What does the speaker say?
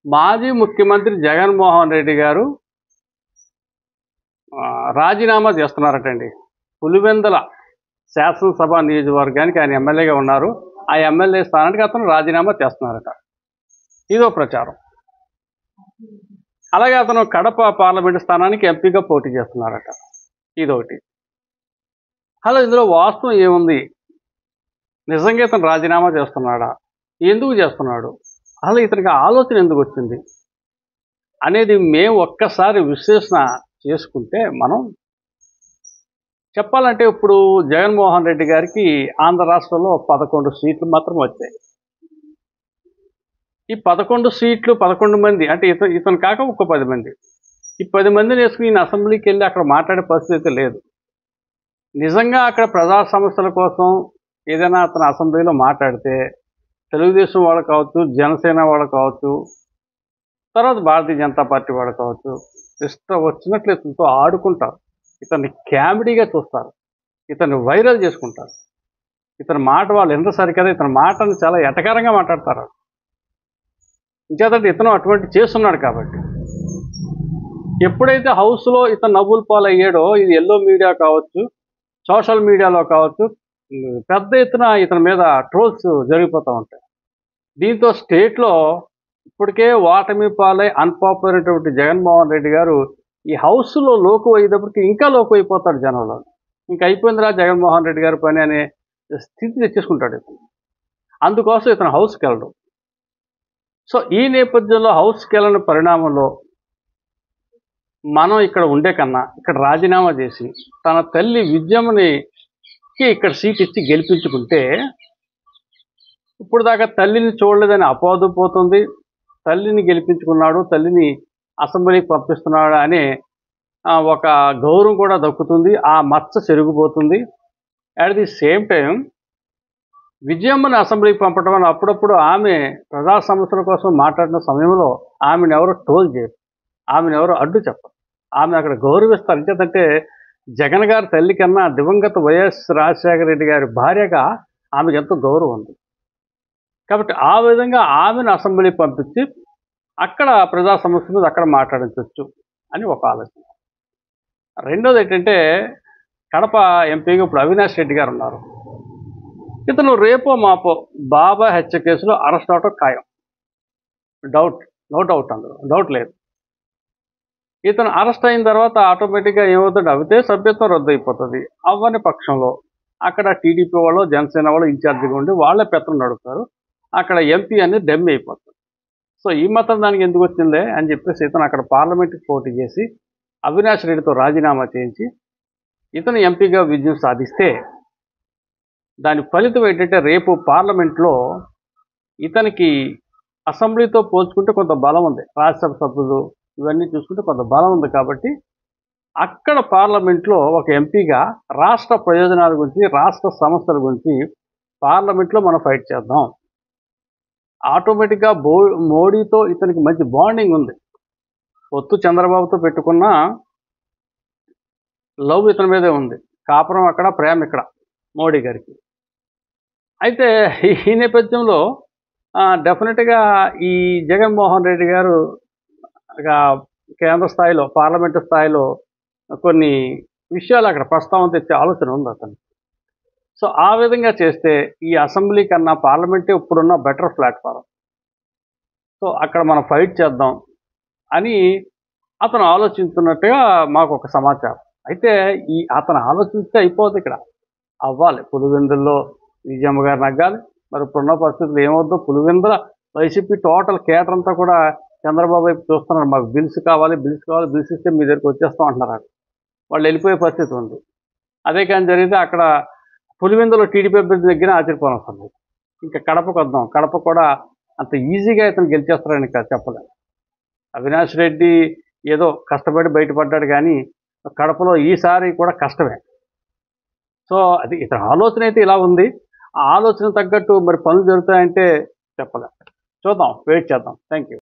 మాజీ ముఖ్యమంత్రి జగన్మోహన్ రెడ్డి గారు రాజీనామా చేస్తున్నారటండి. పులివెందుల శాసనసభ నియోజకవర్గానికి ఆయన ఎమ్మెల్యేగా ఉన్నారు. ఆ ఎమ్మెల్యే స్థానానికి అతను రాజీనామా చేస్తున్నారట. ఇదో ప్రచారం. అలాగే అతను కడప పార్లమెంటు స్థానానికి ఎంపీగా పోటీ చేస్తున్నారట. ఇదొకటి. అలా ఇందులో వాస్తవం ఏముంది? నిజంగా ఇతను రాజీనామా చేస్తున్నాడా? ఎందుకు చేస్తున్నాడు? అసలు ఇతనికి ఆలోచన ఎందుకు వచ్చింది అనేది మేము ఒక్కసారి విశ్లేషణ చేసుకుంటే, మనం చెప్పాలంటే ఇప్పుడు జగన్మోహన్ రెడ్డి గారికి ఆంధ్ర రాష్ట్రంలో 11 సీట్లు మాత్రం వచ్చాయి. ఈ 11 సీట్లు 11 మంది అంటే ఇతను కాక ఒక 10 మంది, ఈ 10 మందిని వేసుకుని ఈయన అసెంబ్లీకి వెళ్ళి అక్కడ మాట్లాడే పరిస్థితి లేదు. నిజంగా అక్కడ ప్రజా సమస్యల కోసం ఏదైనా అతను అసెంబ్లీలో మాట్లాడితే తెలుగుదేశం వాళ్ళు కావచ్చు, జనసేన వాళ్ళు కావచ్చు, తర్వాత భారతీయ జనతా పార్టీ వాళ్ళు కావచ్చు, ఇష్టం వచ్చినట్లు ఇతనితో ఆడుకుంటారు. ఇతన్ని కామెడీగా చూస్తారు, ఇతన్ని వైరల్ చేసుకుంటారు. ఇతని మాట వాళ్ళు ఎంత సరికదా ఇతని మాటను చాలా ఎటకారంగా మాట్లాడతారు. ఇంకేదంటే ఇతను అటువంటి చేస్తున్నాడు కాబట్టి. ఎప్పుడైతే హౌస్లో ఇతను నవ్వుల పాలు అయ్యాడో, ఇది ఎల్లో మీడియా కావచ్చు, సోషల్ మీడియాలో కావచ్చు, పెద్ద ఎత్తున ఇతని మీద ట్రోల్స్ జరిగిపోతూ ఉంటాయి. దీంతో స్టేట్లో ఇప్పటికే ఓటమి పాలై అన్పాపులర్ అయినటువంటి జగన్మోహన్ రెడ్డి గారు ఈ హౌస్లో లోకు అయ్యేటప్పటికి ఇంకా లోకు అయిపోతాడు జనంలో. ఇంకా అయిపోయిందిరా జగన్మోహన్ రెడ్డి గారి పని అనే స్థితి తెచ్చేసుకుంటాడు ఇతను. అందుకోసం ఇతను హౌస్కి వెళ్ళడు. సో ఈ నేపథ్యంలో హౌస్కి వెళ్ళని పరిణామంలో మనం ఇక్కడ ఉండే కన్నా ఇక్కడ రాజీనామా చేసి తన తల్లి విద్యమ్మనికి ఇక్కడ సీట్ ఇచ్చి గెలిపించుకుంటే, ఇప్పుడు దాకా తల్లిని చూడలేదని అపోహ పోతుంది. తల్లిని గెలిపించుకున్నాడు, తల్లిని అసెంబ్లీకి పంపిస్తున్నాడు అనే ఒక గౌరవం కూడా దక్కుతుంది. ఆ మచ్చ చెరిగిపోతుంది. అట్ ది సేమ్ టైం విజయమ్మని అసెంబ్లీకి పంపడం వల్ల అప్పుడప్పుడు ఆమె ప్రజా సమస్యల కోసం మాట్లాడిన సమయంలో ఆమెను ఎవరు ట్రోల్ చేయరు, ఆమెను ఎవరు అడ్డు చెప్పరు, ఆమె అక్కడ గౌరవిస్తారు. ఎందుకంటే జగన్ గారి తల్లి కన్నా దివంగత వైఎస్ రాజశేఖర రెడ్డి గారి భార్యగా ఆమెకు ఎంతో గౌరవం ఉంది. కాబట్టి ఆ విధంగా ఆమెను అసెంబ్లీకి పంపించి అక్కడ ప్రజా సమస్య మీద అక్కడ మాట్లాడించవచ్చు అని ఒక ఆలోచన. రెండోది ఏంటంటే, కడప ఎంపీగా ఇప్పుడు అవినాష్ రెడ్డి గారు ఉన్నారు. ఇతను రేపో మాపో బాబా హత్య కేసులో అరెస్ట్ అవటం ఖాయం. నో డౌట్, అందులో డౌట్ లేదు. ఇతను అరెస్ట్ అయిన తర్వాత ఆటోమేటిక్గా ఏమవుతుంది, అవితే సభ్యత్వం రద్దు అయిపోతుంది. అవ్వని పక్షంలో అక్కడ టీడీపీ వాళ్ళు, జనసేన వాళ్ళు ఇన్ఛార్జిగా ఉండి వాళ్ళే పెత్తనం నడుపుతారు. అక్కడ ఎంపీ అనేది డెమ్ అయిపోతుంది. సో ఈ మాత్రం దానికి ఎందుకు వచ్చిందే అని చెప్పేసి ఇతను అక్కడ పార్లమెంట్కి పోటీ చేసి అవినాష్ రెడ్డితో రాజీనామా చేయించి ఇతను ఎంపీగా విజయం సాధిస్తే, దాని ఫలితం ఏంటంటే రేపు పార్లమెంట్లో ఇతనికి అసెంబ్లీతో పోల్చుకుంటే కొంత బలం ఉంది. రాజ్యసభ సభ్యులు ఇవన్నీ చూసుకుంటే కొంత బలం ఉంది. కాబట్టి అక్కడ పార్లమెంట్లో ఒక ఎంపీగా రాష్ట్ర ప్రయోజనాల గురించి, రాష్ట్ర సమస్యల గురించి పార్లమెంట్లో మనం ఫైట్ చేద్దాం. ఆటోమేటిక్గా మోడీతో ఇతనికి మంచి బాండింగ్ ఉంది. పొత్తు చంద్రబాబుతో పెట్టుకున్న లవ్ ఇతని మీదే ఉంది. కాపురం అక్కడ, ప్రేమ ఇక్కడ మోడీ గారికి. అయితే ఈ నేపథ్యంలో డెఫినెట్గా ఈ జగన్మోహన్ రెడ్డి గారు కేంద్ర స్థాయిలో, పార్లమెంటు స్థాయిలో కొన్ని విషయాలు అక్కడ ప్రస్తావన తెచ్చే ఆలోచన ఉంది అతను. సో ఆ విధంగా చేస్తే ఈ అసెంబ్లీ కన్నా పార్లమెంటే ఇప్పుడున్న బెటర్ ప్లాట్ఫారం. సో అక్కడ మనం ఫైట్ చేద్దాం అని అతను ఆలోచిస్తున్నట్టుగా మాకు ఒక సమాచారం. అయితే అతను ఆలోచిస్తే అయిపోతుంది, ఇక్కడ అవ్వాలి. పులివెందుల్లో విజయమ్మ గారు నగ్గాలి. మరి ఇప్పుడున్న పరిస్థితులు ఏమవుతుందో, పులివెందుల వైసీపీ టోటల్ కేటర్ అంతా కూడా చంద్రబాబు వైపు చూస్తున్నారు. మాకు బిల్స్ కావాలి, బిల్స్ ఇస్తే మీ దగ్గరికి వచ్చేస్తాం అంటున్నారు. వాళ్ళు వెళ్ళిపోయే పరిస్థితి ఉంది. అదే కానీ జరిగితే అక్కడ పులివెందులో టీడీపీ అభ్యర్థి దగ్గర ఆశ్చర్యపోవడం వస్తుంది. ఇంకా కడపకు వద్దాం, కడప కూడా అంత ఈజీగా ఇతను గెలిచేస్తారని చెప్పలేదు. అవినాష్ రెడ్డి ఏదో కష్టపడి బయటపడ్డాడు, కానీ కడపలో ఈసారి కూడా కష్టమే. సో అది ఇతని ఆలోచన అయితే ఇలా ఉంది. ఆ ఆలోచన తగ్గట్టు మరి పనులు జరుగుతాయంటే చెప్పలేదు. చూద్దాం, వెయిట్ చేద్దాం. Thank you.